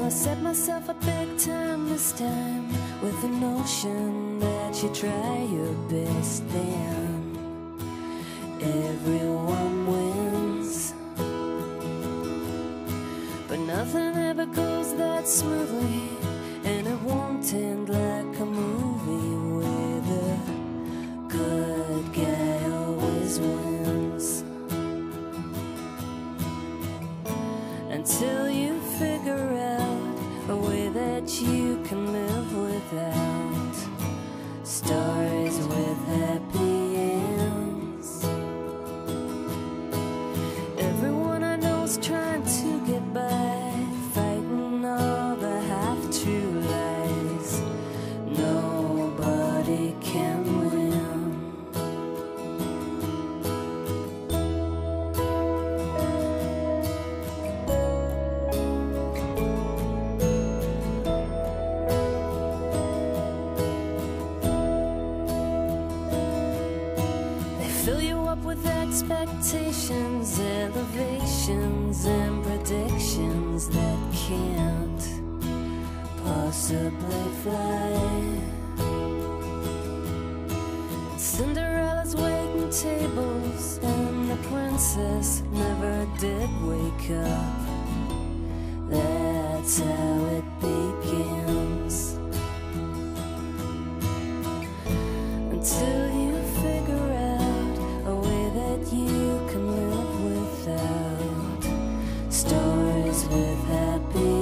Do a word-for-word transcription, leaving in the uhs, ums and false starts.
I set myself a big time this time, with the notion that you try your best, then everyone wins. But nothing ever goes that smoothly, and it won't end like a movie where the good guy always wins. Until you figure out a way that you can live without stories with happy ends. Everyone I know's trying to get by, fighting all the half-true lies. Nobody can win. Fill you up with expectations, elevations, and predictions that can't possibly fly. Cinderella's waiting tables, and the princess never did wake up. That's how it begins. Until you figure out a way that you can live without stories with happy